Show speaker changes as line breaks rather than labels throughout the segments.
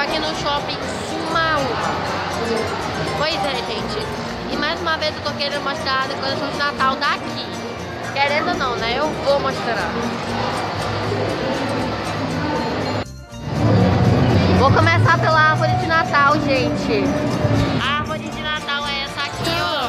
aqui no shopping Sumaú. Pois é, gente. E mais uma vez eu tô querendo mostrar a decoração de Natal daqui. Querendo ou não, né? Eu vou mostrar. Vou começar pela árvore de Natal, gente. A árvore de Natal é essa aqui, ó.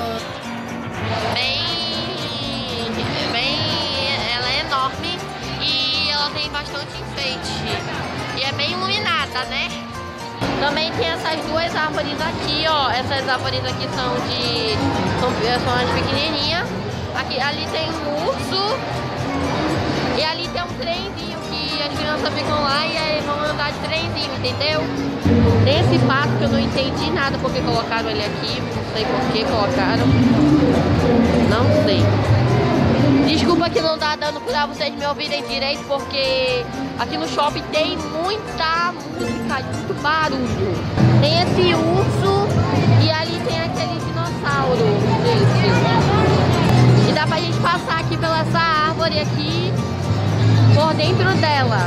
Ela é enorme e ela tem bastante enfeite. E é bem iluminada, né? Também tem essas duas árvores aqui, ó. Essas árvores aqui são as pequenininhas. Aqui, ali tem um urso. E ali tem um trenzinho que as crianças ficam lá e aí vão andar de trenzinho, entendeu? Tem esse pato que eu não entendi nada porque colocaram ele aqui. Não sei por que colocaram. Não sei. Desculpa que não tá dando pra vocês me ouvirem direito, porque aqui no shopping tem muita música e muito barulho. Tem esse urso e ali tem aquele dinossauro, gente. E dá pra gente passar aqui pela essa árvore aqui, por dentro dela.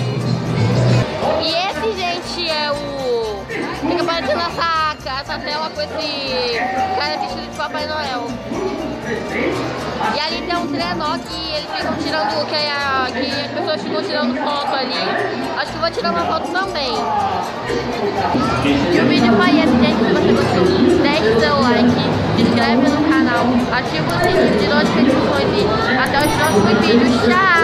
E esse, gente, é o... Fica parecendo essa tela com esse cara vestido de Papai Noel. E ali tem um trenó que eles ficam tirando, que as pessoas ficam tirando foto ali. Acho que eu vou tirar uma foto também. E o vídeo foi esse, gente. Se você gostou, deixe seu like, se inscreve no canal, ativa o sininho de notificações e até os próximos vídeos. Tchau!